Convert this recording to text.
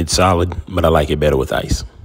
It's solid, but I like it better with ice.